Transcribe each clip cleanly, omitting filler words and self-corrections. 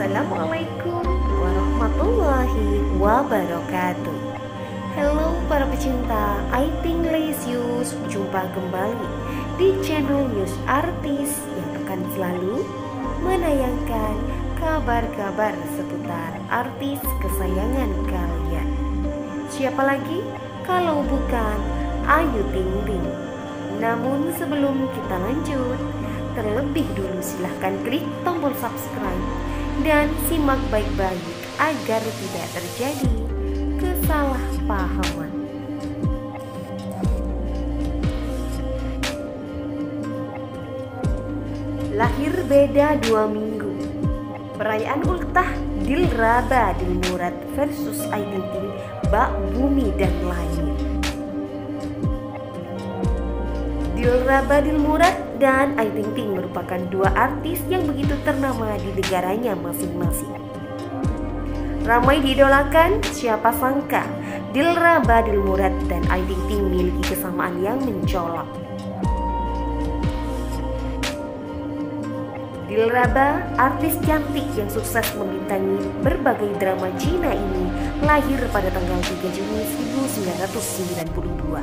Assalamualaikum warahmatullahi wabarakatuh. Halo para pecinta Aiting Lesius, jumpa kembali di channel News Artis yang akan selalu menayangkan kabar-kabar seputar artis kesayangan kalian. Siapa lagi kalau bukan Ayu Ting Ting. Namun sebelum kita lanjut, terlebih dulu silahkan klik tombol subscribe dan simak baik-baik agar tidak terjadi kesalahpahaman. Lahir beda 2 minggu. Perayaan ultah Dilraba Dilmurad versus Ayu Ting Ting, Bak Bumi dan Langit. Dilraba Dilmurad dan Ayu Ting Ting merupakan dua artis yang begitu ternama di negaranya masing-masing. Ramai diidolakan, siapa sangka Dilraba Dilmurad dan Ayu Ting Ting memiliki kesamaan yang mencolok. Dilraba, artis cantik yang sukses membintangi berbagai drama Cina ini, lahir pada tanggal 3 Juni 1992.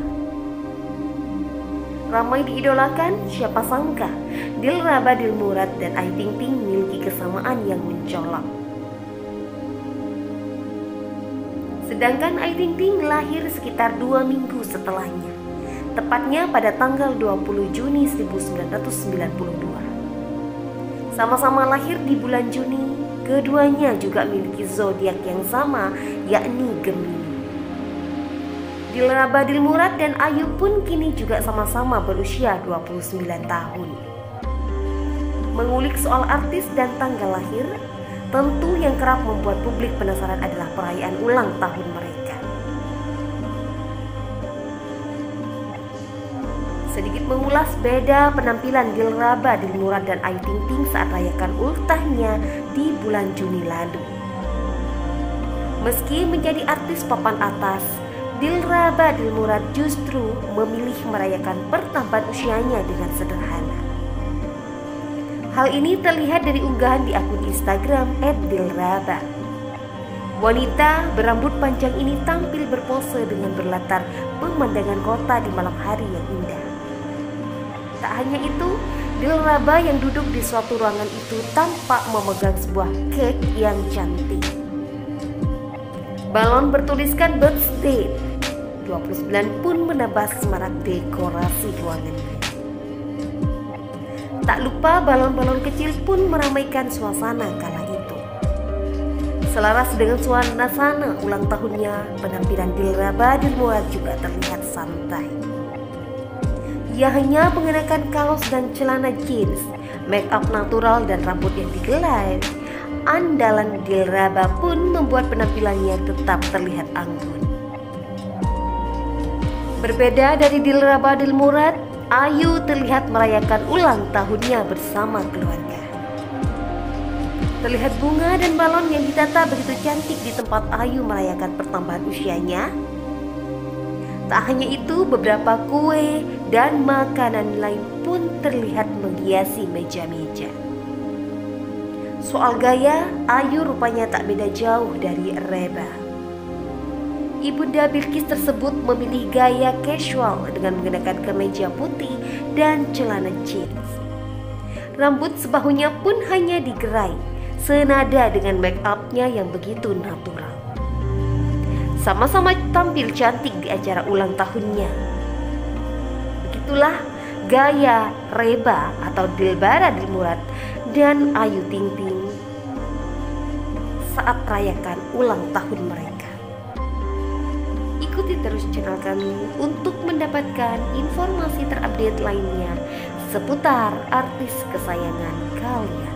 Ramai diidolakan, siapa sangka Dilraba Dilmurad dan Ayu Ting Ting memiliki kesamaan yang mencolok. Sedangkan Ayu Ting Ting lahir sekitar 2 minggu setelahnya, tepatnya pada tanggal 20 Juni 1992. Sama-sama lahir di bulan Juni, keduanya juga memiliki zodiak yang sama, yakni Gemini. Dilraba Dilmurad dan Ayu pun kini juga sama-sama berusia 29 tahun. Mengulik soal artis dan tanggal lahir, tentu yang kerap membuat publik penasaran adalah perayaan ulang tahun mereka. Sedikit mengulas beda penampilan Dilraba Dilmurad dan Ayu Ting Ting saat rayakan ultahnya di bulan Juni lalu. Meski menjadi artis papan atas, Dilraba Dilmurad justru memilih merayakan pertambahan usianya dengan sederhana. Hal ini terlihat dari unggahan di akun Instagram @dilraba. Wanita berambut panjang ini tampil berpose dengan berlatar pemandangan kota di malam hari yang indah. Tak hanya itu, Dilraba yang duduk di suatu ruangan itu tampak memegang sebuah cake yang cantik. Balon bertuliskan birthday 29 pun menambah semarak dekorasi ruangannya. Tak lupa balon-balon kecil pun meramaikan suasana kala itu. Selaras dengan suasana ulang tahunnya, penampilan Dilraba Dilmurad juga terlihat santai. Ia hanya mengenakan kaos dan celana jeans, make up natural dan rambut yang digelai. Andalan Dilraba pun membuat penampilannya tetap terlihat anggun. Berbeda dari Dilraba Dilmurad, Ayu terlihat merayakan ulang tahunnya bersama keluarga. Terlihat bunga dan balon yang ditata begitu cantik di tempat Ayu merayakan pertambahan usianya. Tak hanya itu, beberapa kue dan makanan lain pun terlihat menghiasi meja-meja. Soal gaya, Ayu rupanya tak beda jauh dari Reba. Ibunda Bilqis tersebut memilih gaya casual dengan mengenakan kemeja putih dan celana jeans. Rambut sebahunya pun hanya digerai, senada dengan make up-nya yang begitu natural. Sama-sama tampil cantik di acara ulang tahunnya. Begitulah gaya Reba atau Dilraba Dilmurad dan Ayu Ting Ting saat rayakan ulang tahun mereka. Ikuti terus channel kami untuk mendapatkan informasi terupdate lainnya seputar artis kesayangan kalian.